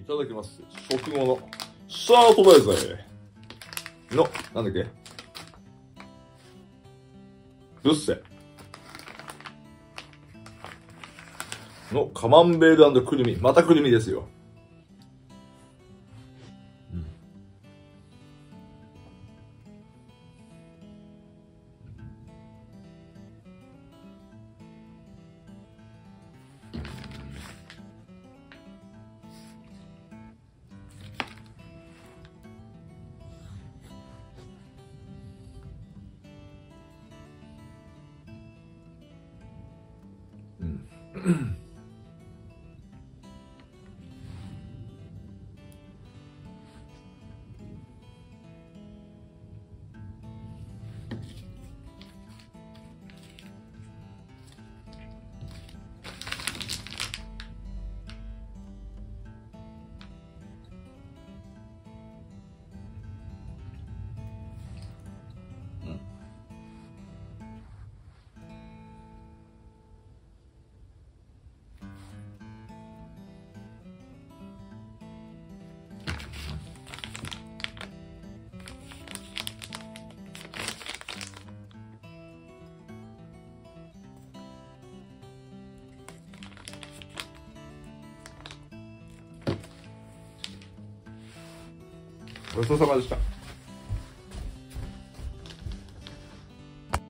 ただきます。食後のシャートバイザーの、なんだっけ、ブッセのカマンベール&クルミ。またクルミですよ。ごちそうさまでした。